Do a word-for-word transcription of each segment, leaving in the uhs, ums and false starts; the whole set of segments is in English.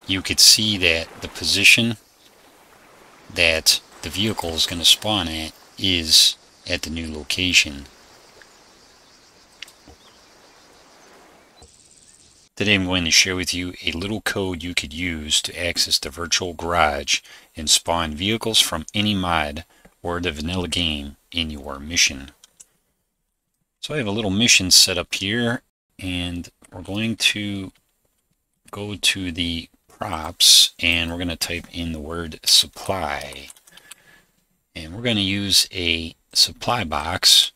you could see that the position that the vehicle is going to spawn at is at the new location. Today I'm going to share with you a little code you could use to access the virtual garage and spawn vehicles from any mod or the vanilla game in your mission. So I have a little mission set up here, and we're going to go to the props and we're going to type in the word supply. And we're going to use a supply box,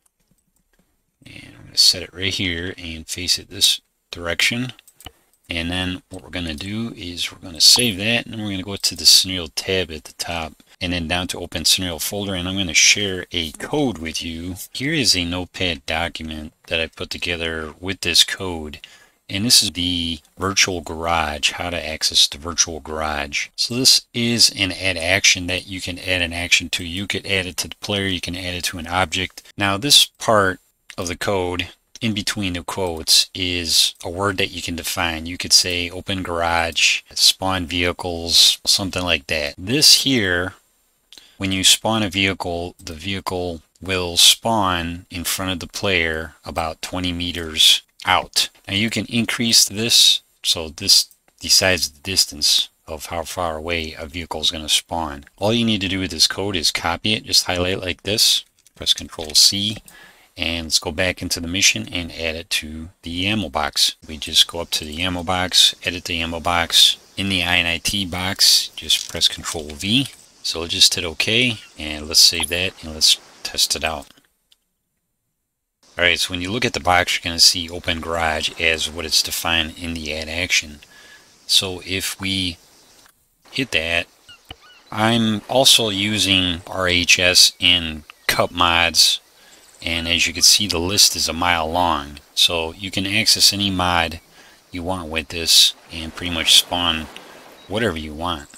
and I'm going to set it right here and face it this direction. And then what we're going to do is we're going to save that, and then we're going to go to the scenario tab at the top and then down to open scenario folder, and I'm going to share a code with you. Here is a notepad document that I put together with this code, and this is the virtual garage, how to access the virtual garage. So this is an add action that you can add an action to. You could add it to the player, you can add it to an object. Now this part of the code in between the quotes is a word that you can define. You could say open garage, spawn vehicles, something like that. This here, when you spawn a vehicle, the vehicle will spawn in front of the player about twenty meters out. Now you can increase this, so this decides the distance of how far away a vehicle is going to spawn. All you need to do with this code is copy it, just highlight it like this, press control C, and let's go back into the mission and add it to the ammo box. We just go up to the ammo box, edit the ammo box. In the init box, just press control V. So we'll just hit OK, and let's save that and let's test it out. Alright, so when you look at the box, you're going to see open garage as what it's defined in the add action. So if we hit that, I'm also using R H S and cup mods, and as you can see the list is a mile long. So you can access any mod you want with this and pretty much spawn whatever you want.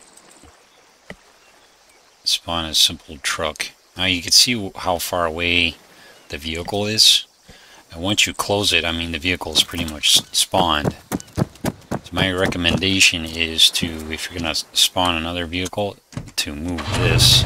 Spawn a simple truck. Now you can see how far away the vehicle is, and once you close it, I mean the vehicle is pretty much spawned. So my recommendation is to, if you're going to spawn another vehicle, to move this.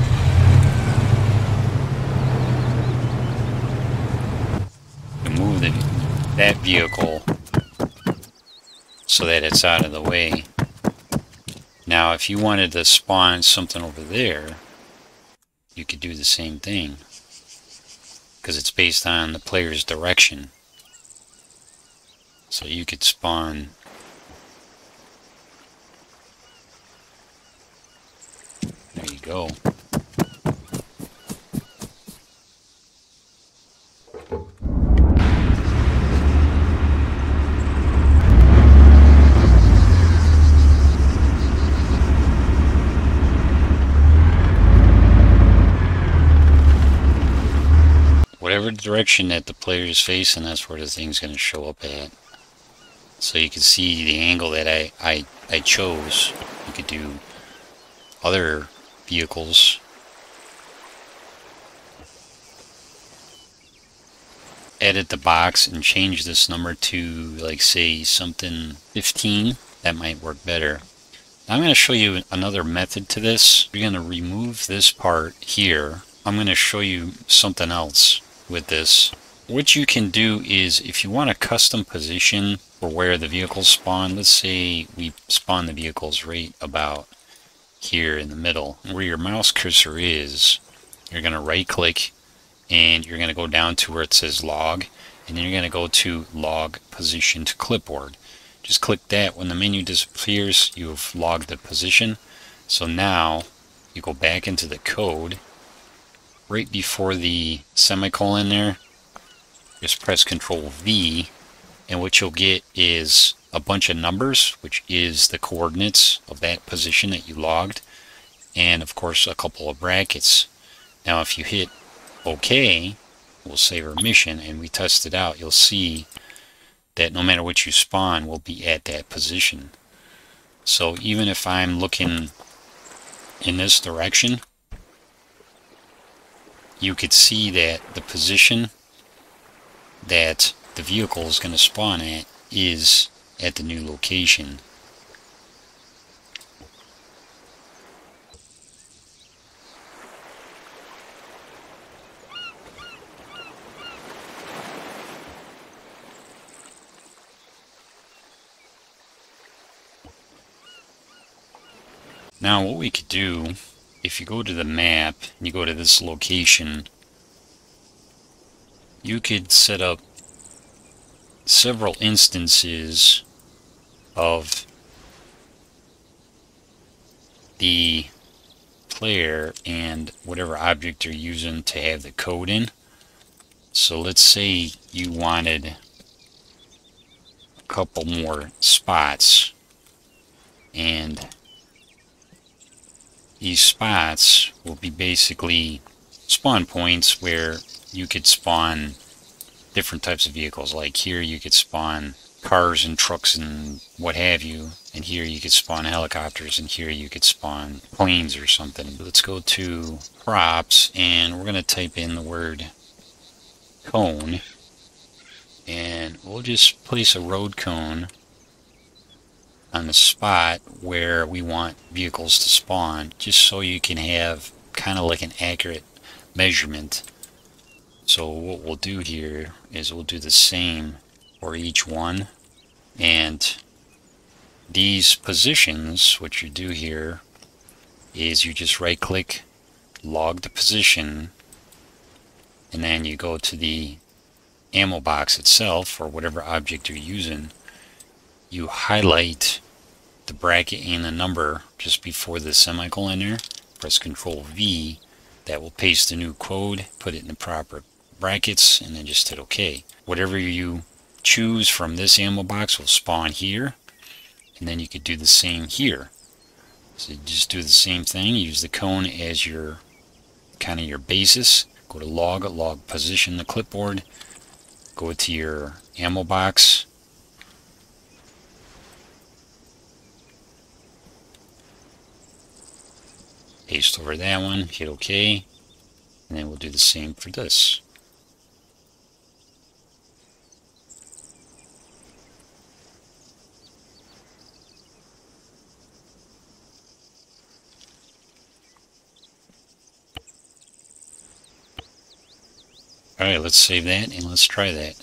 To move the, that vehicle so that it's out of the way. Now if you wanted to spawn something over there, you could do the same thing, because it's based on the player's direction. So you could spawn there you go. Whatever direction that the player is facing, that's where the thing's going to show up at. So you can see the angle that I, I, I chose. You could do other vehicles. Edit the box and change this number to, like, say something fifteen. That might work better. Now I'm going to show you another method to this. You're going to remove this part here. I'm going to show you something else with this. What you can do is, if you want a custom position for where the vehicles spawn, let's say we spawn the vehicles right about here in the middle, where your mouse cursor is, you're going to right click and you're going to go down to where it says log, and then you're going to go to log position to clipboard. Just click that. When the menu disappears, you've logged the position. So now you go back into the code. Right before the semicolon there, just press control V, and what you'll get is a bunch of numbers, which is the coordinates of that position that you logged, and of course a couple of brackets. Now if you hit OK, we'll save our mission and we test it out, you'll see that no matter what you spawn, will be at that position. So even if I'm looking in this direction, you could see that the position that the vehicle is going to spawn at is at the new location. Now what we could do, if you go to the map and you go to this location, you could set up several instances of the player and whatever object you're using to have the code in. So let's say you wanted a couple more spots, and these spots will be basically spawn points where you could spawn different types of vehicles. Like here you could spawn cars and trucks and what have you, and here you could spawn helicopters, and here you could spawn planes or something. Let's go to props, and we're going to type in the word cone, and we'll just place a road cone on the spot where we want vehicles to spawn, just so you can have kind of like an accurate measurement. So what we'll do here is we'll do the same for each one, and these positions, what you do here is you just right click, log the position, and then you go to the ammo box itself or whatever object you're using. You highlight the bracket and the number just before the semicolon there, press control V, that will paste the new code, put it in the proper brackets, and then just hit OK. Whatever you choose from this ammo box will spawn here, and then you could do the same here. So you just do the same thing, use the cone as your kind of your basis, go to log, log position the clipboard, go to your ammo box, paste over that one, hit OK, and then we'll do the same for this. Alright, let's save that and let's try that.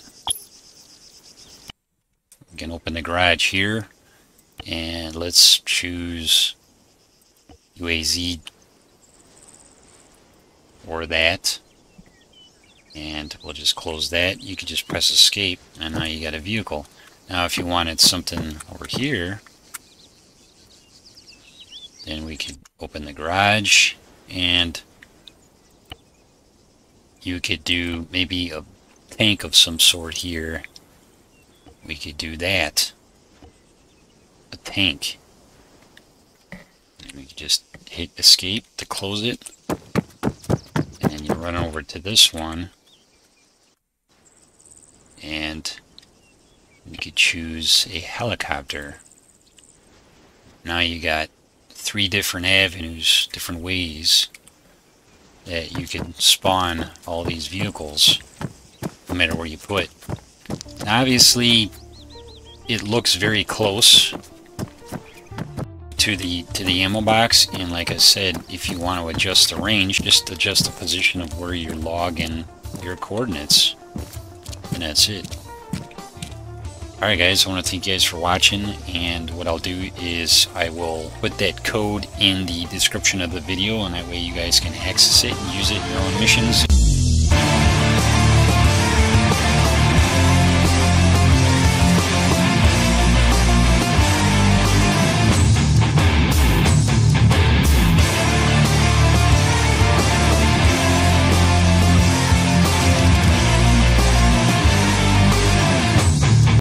We can open the garage here, and let's choose U A Z or that, and we'll just close that. You can just press escape, and now you got a vehicle. Now if you wanted something over here, then we could open the garage, and you could do maybe a tank of some sort here. We could do that, a tank. And we could just hit escape to close it, and then you run over to this one, and you could choose a helicopter. Now you got three different avenues, different ways that you can spawn all these vehicles, no matter where you put. Now obviously it looks very close to the to the ammo box, and like I said, if you want to adjust the range, just adjust the position of where you're logging your coordinates, and that's it. Alright guys, I want to thank you guys for watching, and what I'll do is I will put that code in the description of the video, and that way you guys can access it and use it in your own missions.